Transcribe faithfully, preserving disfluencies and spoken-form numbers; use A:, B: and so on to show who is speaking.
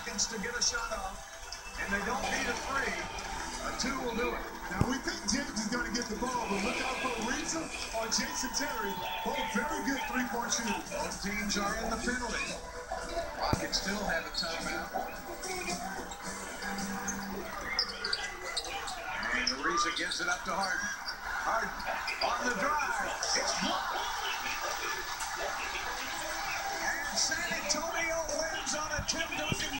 A: seconds to get a shot off, and they don't need a three. A two will do it.
B: Now, we think James is going to get the ball, but look out for Ariza or Jason Terry. Both very good three-point shooters.
A: Both teams are in the penalty. Rockets still have a timeout. And Ariza gives it up to Harden. Harden on the drive. It's blocked. And San Antonio wins on a Tim Duncan